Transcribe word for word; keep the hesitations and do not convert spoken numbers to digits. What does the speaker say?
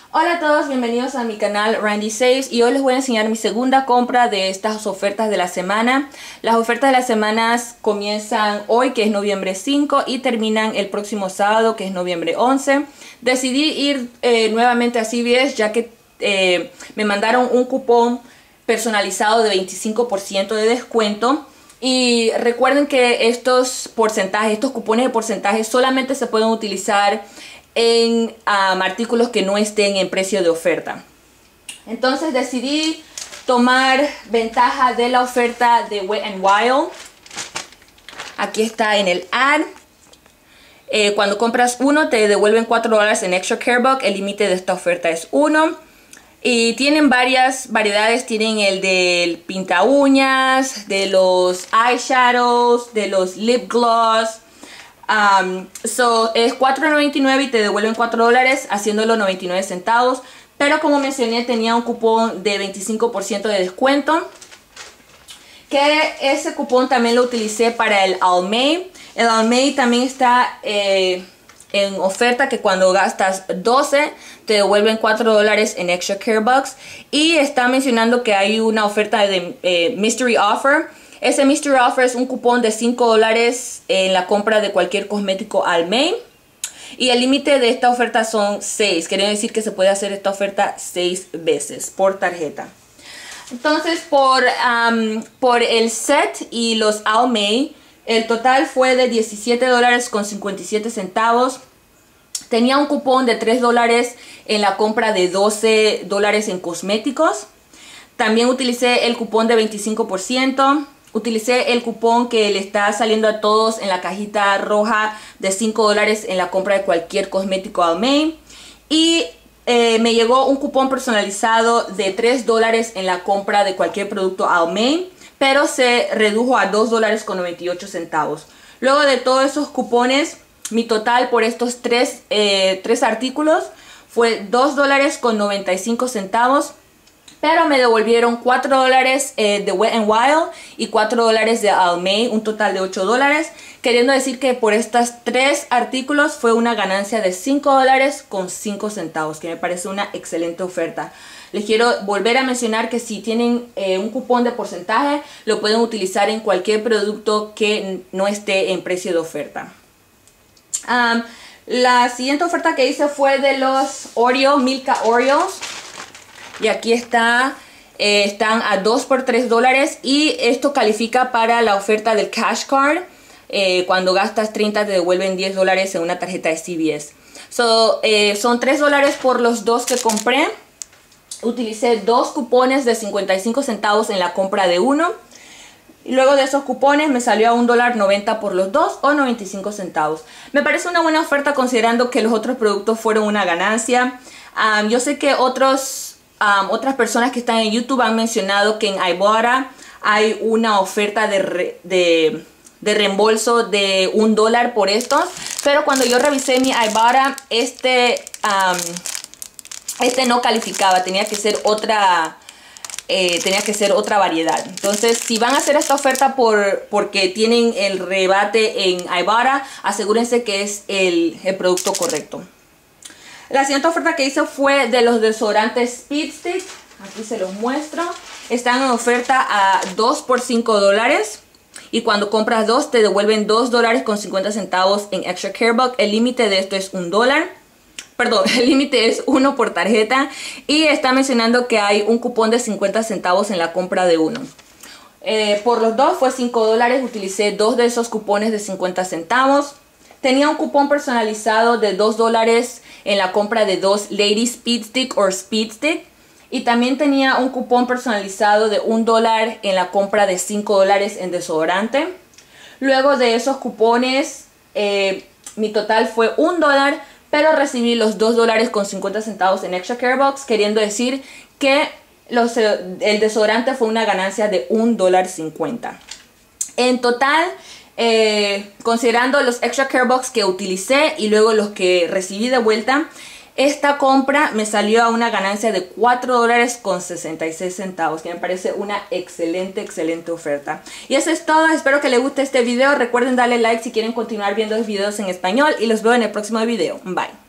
Hola a todos, bienvenidos a mi canal Randy Saves y hoy les voy a enseñar mi segunda compra de estas ofertas de la semana. Las ofertas de las semanas comienzan hoy, que es noviembre cinco, y terminan el próximo sábado, que es noviembre once. Decidí ir eh, nuevamente a C V S ya que eh, me mandaron un cupón personalizado de veinticinco por ciento de descuento. Y recuerden que estos porcentajes, estos cupones de porcentaje solamente se pueden utilizar en um, artículos que no estén en precio de oferta. Entonces decidí tomar ventaja de la oferta de Wet n Wild. Aquí está en el ad. Eh, cuando compras uno te devuelven cuatro dólares en Extra Care Buck. El límite de esta oferta es uno. Y tienen varias variedades. Tienen el del pinta uñas, de los eyeshadows, de los lip gloss. Um, so, es cuatro noventa y nueve y te devuelven cuatro dólares haciéndolo noventa y nueve centavos. Pero como mencioné, tenía un cupón de veinticinco por ciento de descuento. Que ese cupón también lo utilicé para el Almay. El Almay también está eh, en oferta, que cuando gastas doce te devuelven cuatro dólares en Extra Care Bucks. Y está mencionando que hay una oferta de eh, Mystery Offer. Ese Mystery Offer es un cupón de cinco dólares en la compra de cualquier cosmético Almay. Y el límite de esta oferta son seis. Quiere decir que se puede hacer esta oferta seis veces por tarjeta. Entonces por, um, por el set y los Almay, el total fue de diecisiete dólares con cincuenta y siete centavos. Tenía un cupón de tres dólares en la compra de doce dólares en cosméticos. También utilicé el cupón de veinticinco por ciento. Utilicé el cupón que le está saliendo a todos en la cajita roja de cinco dólares en la compra de cualquier cosmético Almay. Y eh, me llegó un cupón personalizado de tres dólares en la compra de cualquier producto Almay, pero se redujo a dos dólares con noventa y ocho centavos. Luego de todos esos cupones, mi total por estos tres, eh, tres artículos fue dos dólares con noventa y cinco centavos. Pero me devolvieron cuatro dólares eh, de Wet n Wild y cuatro dólares de Almay, un total de ocho dólares. Queriendo decir que por estos tres artículos fue una ganancia de cinco dólares con cinco centavos, que me parece una excelente oferta. Les quiero volver a mencionar que si tienen eh, un cupón de porcentaje, lo pueden utilizar en cualquier producto que no esté en precio de oferta. Um, la siguiente oferta que hice fue de los Oreo, Milka Oreos. Y aquí está, eh, están a dos por tres dólares y esto califica para la oferta del Cash Card. Eh, cuando gastas treinta te devuelven diez dólares en una tarjeta de C V S. So, eh, son tres dólares por los dos que compré. Utilicé dos cupones de cincuenta y cinco centavos en la compra de uno. Y luego de esos cupones me salió a un dólar noventa por los dos o noventa y cinco centavos. Me parece una buena oferta considerando que los otros productos fueron una ganancia. Um, yo sé que otros... Um, otras personas que están en YouTube han mencionado que en Ibotta hay una oferta de, re, de, de reembolso de un dólar por estos. Pero cuando yo revisé mi Ibotta, este, um, este no calificaba. Tenía que ser otra, eh, tenía que ser otra variedad. Entonces, si van a hacer esta oferta por, porque tienen el rebate en Ibotta, asegúrense que es el, el producto correcto. La siguiente oferta que hice fue de los desodorantes Speed Stick. Aquí se los muestro. Están en oferta a dos por cinco dólares. Y cuando compras dos te devuelven dos dólares con cincuenta centavos en Extra Care Buck. El límite de esto es un dólar. Perdón, el límite es uno por tarjeta. Y está mencionando que hay un cupón de cincuenta centavos en la compra de uno. Eh, por los dos fue cinco dólares. Utilicé dos de esos cupones de cincuenta centavos. Tenía un cupón personalizado de dos dólares en la compra de dos Lady Speed Stick o Speed Stick. Y también tenía un cupón personalizado de un dólar en la compra de cinco dólares en desodorante. Luego de esos cupones, eh, mi total fue un dólar, pero recibí los dos dólares con cincuenta centavos en Extra Care Bucks, queriendo decir que los, el desodorante fue una ganancia de un dólar cincuenta. En total... Eh, considerando los Extra Care Bucks que utilicé y luego los que recibí de vuelta, esta compra me salió a una ganancia de cuatro dólares con sesenta y seis centavos, que me parece una excelente, excelente oferta. Y eso es todo, espero que les guste este video. Recuerden darle like si quieren continuar viendo los videos en español y los veo en el próximo video. Bye.